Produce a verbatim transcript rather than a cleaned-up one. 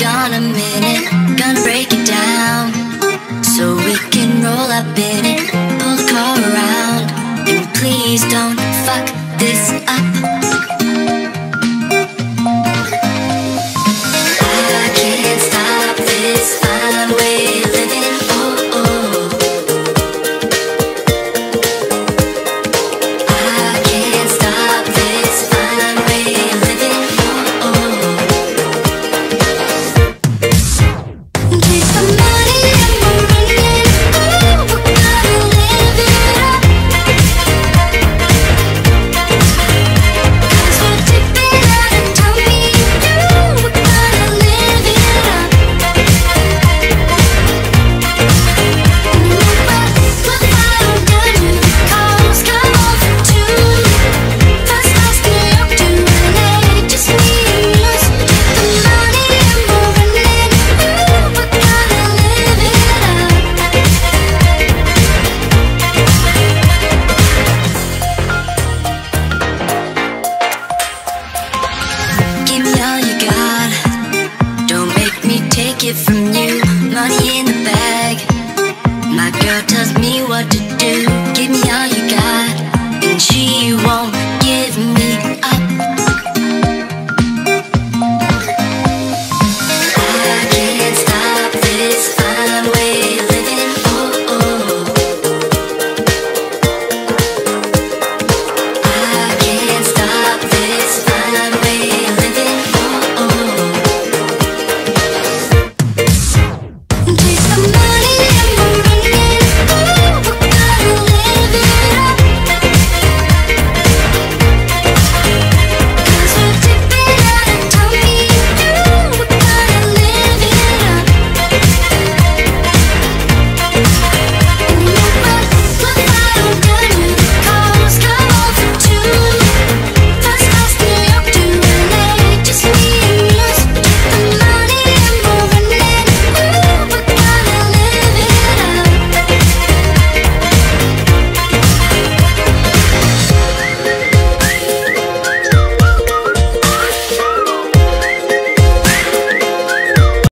gone a minute, gonna break it down so we can roll up in it, pull the car around, and please don't fuck this up. I can't stop this fine way of living, oh oh. I can't stop this fine way of living, oh oh. Keep the money and we're running, ooh, we're gonna live it up. 'Cause we're dipping out and tummy, ooh, we're gonna live it up. And we're back with our gun, cars come off too. First class New York to L A, just me and us. The money and we're running, ooh, we're gonna live it up. Give me all you got, don't make me take it from